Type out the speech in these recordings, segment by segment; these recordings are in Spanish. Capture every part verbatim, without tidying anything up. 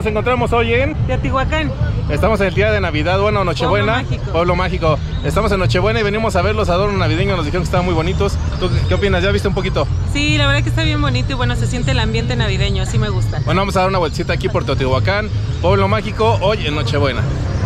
Nos encontramos hoy en Teotihuacán. Estamos en el día de Navidad, bueno, Nochebuena, Pueblo Mágico. Pueblo Mágico. Estamos en Nochebuena y venimos a ver los adornos navideños, nos dijeron que estaban muy bonitos. ¿Tú qué opinas? ¿Ya viste un poquito? Sí, la verdad que está bien bonito y bueno, se siente el ambiente navideño, así me gusta. Bueno, vamos a dar una vueltita aquí por Teotihuacán, Pueblo Mágico, hoy en Nochebuena.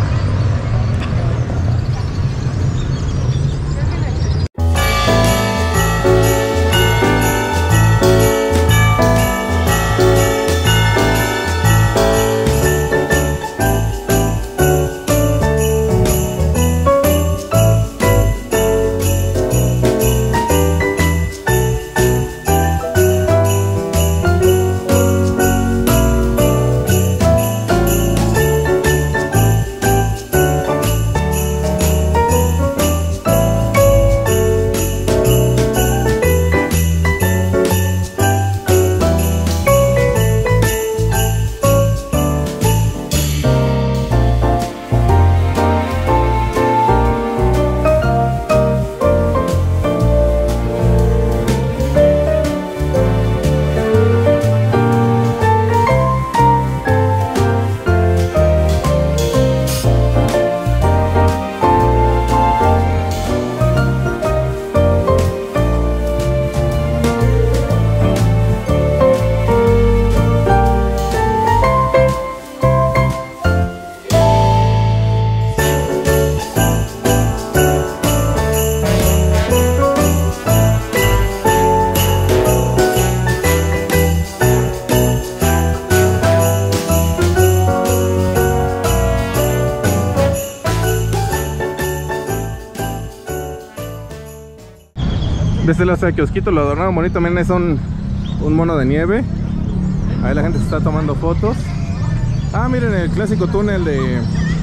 Desde el hasta kiosquito lo adornaron bonito, también es un, un mono de nieve. Ahí la gente se está tomando fotos. Ah, miren el clásico túnel de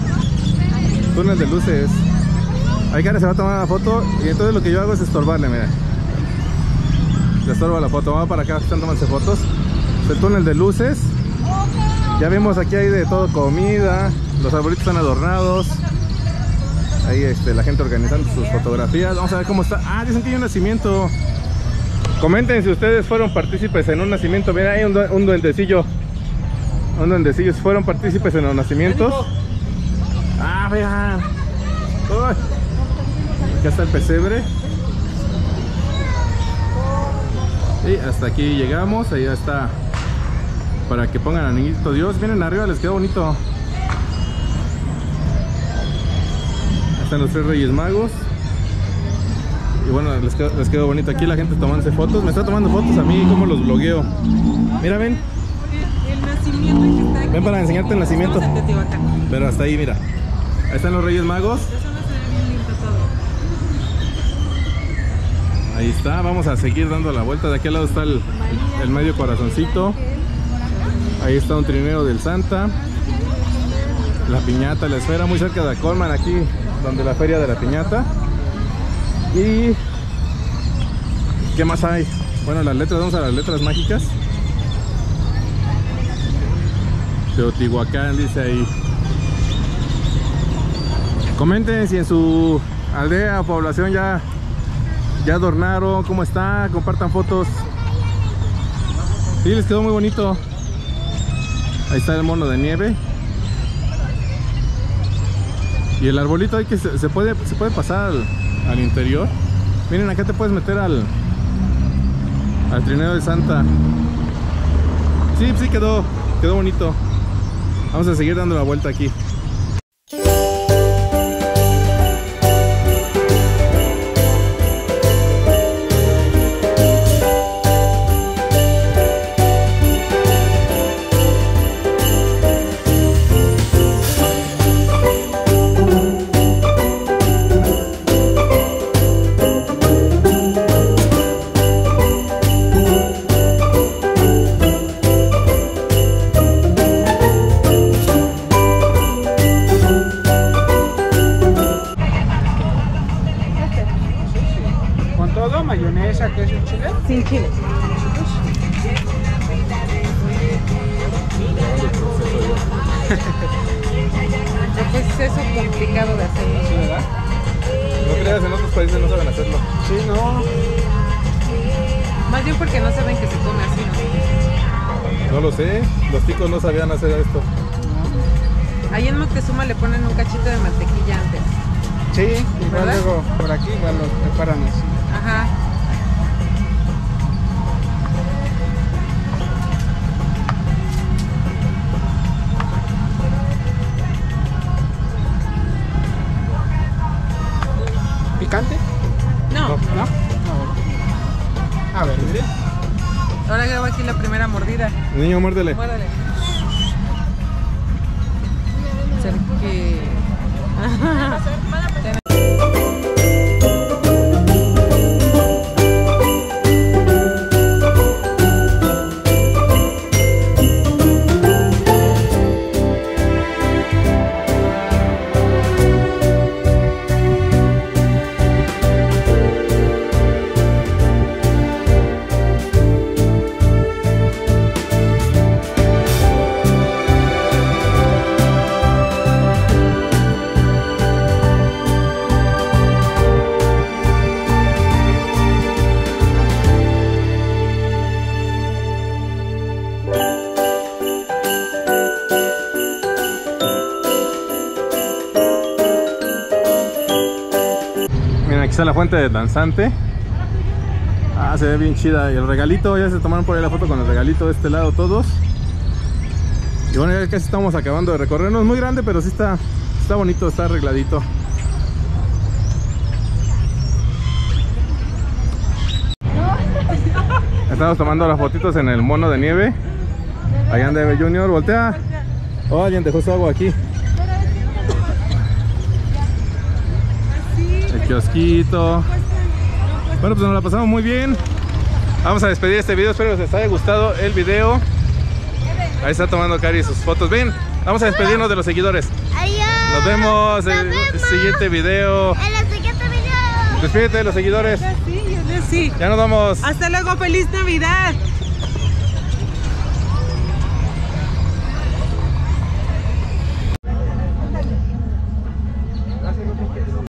túnel de luces. Ahí Karen se va a tomar una foto y entonces lo que yo hago es estorbarle, miren. Le estorba la foto, vamos para acá, están tomándose fotos. El túnel de luces. Ya vimos aquí hay de todo, comida, los arbolitos están adornados. Ahí este, la gente organizando sus fotografías. Vamos a ver cómo está. Ah, dicen que hay un nacimiento. Comenten si ustedes fueron partícipes en un nacimiento. Mira, hay un, un duendecillo. Un duendecillo. Fueron partícipes en los nacimientos. Ah, vean. Uy. Acá está el pesebre. Y hasta aquí llegamos. Ahí está. Para que pongan al niñito Dios. Miren arriba, les quedó bonito. Están los tres Reyes Magos. Y bueno, les quedó, les quedó bonito aquí la gente tomándose fotos. Me está tomando fotos a mí, como los blogueo. Mira, ven. El nacimiento que está aquí. Ven para enseñarte el nacimiento. Estamos en Teotihuacán. Pero hasta ahí, mira. Ahí están los Reyes Magos. Eso no se ve bien lindo todo. Ahí está, vamos a seguir dando la vuelta. De aquel lado está el, el medio corazoncito. Ahí está un trineo del Santa. La piñata, la esfera, muy cerca de Colman, aquí donde la feria de la piñata. Y ¿qué más hay? Bueno, las letras, vamos a las letras mágicas. Teotihuacán dice ahí. Comenten si en su aldea o población ya ya adornaron, cómo está, compartan fotos. Sí, les quedó muy bonito. Ahí está el mono de nieve. Y el arbolito ahí que se, se puede se puede pasar al, al interior. Miren, acá te puedes meter al al trineo de Santa. Sí, sí quedó quedó bonito. Vamos a seguir dando la vuelta aquí. ¿Mayonesa, queso y chile? Sin chile. Es eso complicado de hacerlo. Sí, ¿verdad? No creas, en otros países no saben hacerlo. Sí, no. Más bien porque no saben que se come así, ¿no? No lo sé, los ticos no sabían hacer esto. Ahí en Moctezuma le ponen un cachito de mantequilla antes. Sí, igual ¿verdad? luego por aquí igual lo preparan así. Ajá. ¿Picante? No. ¿No? A ver, mire. Ahora grabo aquí la primera mordida. Niño, muérdele. Muérdale. Cerque. Aquí está la fuente de danzante. Ah, se ve bien chida. Y el regalito, ya se tomaron por ahí la foto con el regalito de este lado todos. Y bueno, ya casi estamos acabando de recorrer. No es muy grande, pero sí está, está bonito, está arregladito. Estamos tomando las fotitos en el mono de nieve. Allá anda Junior, voltea. Oh, alguien dejó su agua aquí. El kiosquito. Bueno, pues nos la pasamos muy bien. Vamos a despedir este video. Espero que les haya gustado el video. Ahí está tomando Cari sus fotos. Ven, vamos a despedirnos de los seguidores. Adiós. Nos vemos en el vemos. siguiente video. En el siguiente video. Despídete de los seguidores. Sí, yo le sí. Ya nos vamos. Hasta luego, feliz Navidad.